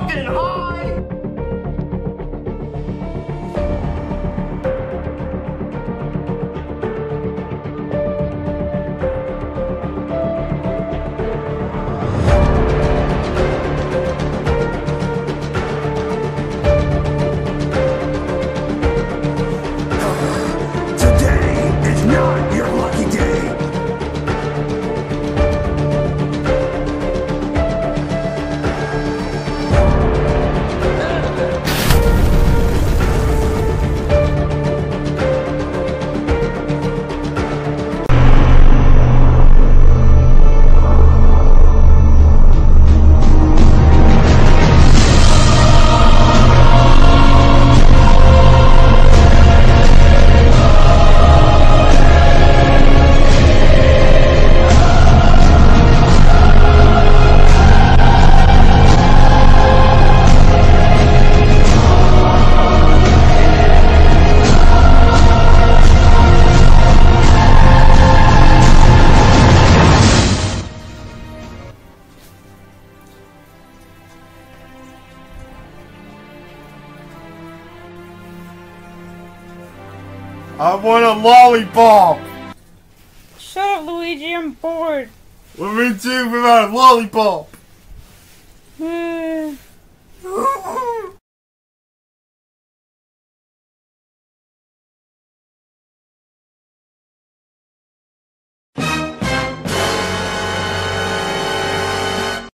fucking high! Today is not your lucky day. I want a lollipop! Shut up, Luigi, I'm bored. Well, me too, without a lollipop!